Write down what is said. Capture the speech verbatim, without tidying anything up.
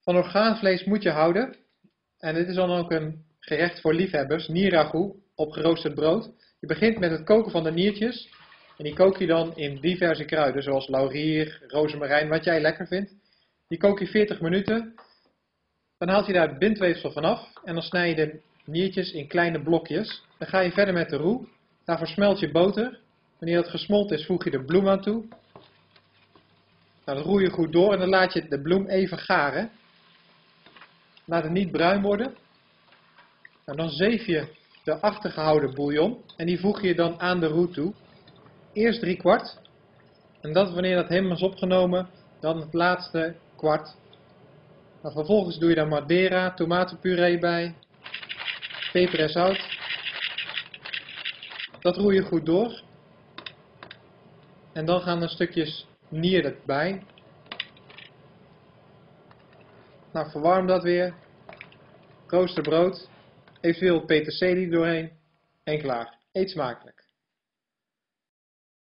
Van orgaanvlees moet je houden. En dit is dan ook een gerecht voor liefhebbers, nierragout op geroosterd brood. Je begint met het koken van de niertjes. En die kook je dan in diverse kruiden, zoals laurier, rozemarijn, wat jij lekker vindt. Die kook je veertig minuten. Dan haalt je daar het bindweefsel vanaf. En dan snij je de niertjes in kleine blokjes. Dan ga je verder met de roux. Daarvoor smelt je boter. Wanneer het gesmolten is, voeg je de bloem aan toe. Nou, dan roer je goed door en dan laat je de bloem even garen. Laat het niet bruin worden. Nou, dan zeef je de achtergehouden bouillon en die voeg je dan aan de roux toe. Eerst drie kwart. En dat wanneer dat helemaal is opgenomen, dan het laatste kwart. Nou, vervolgens doe je daar madeira, tomatenpuree bij, peper en zout. Dat roer je goed door. En dan gaan er stukjes nier erbij. Nou, verwarm dat weer. Rooster brood. Eventueel peterselie doorheen. En klaar. Eet smakelijk.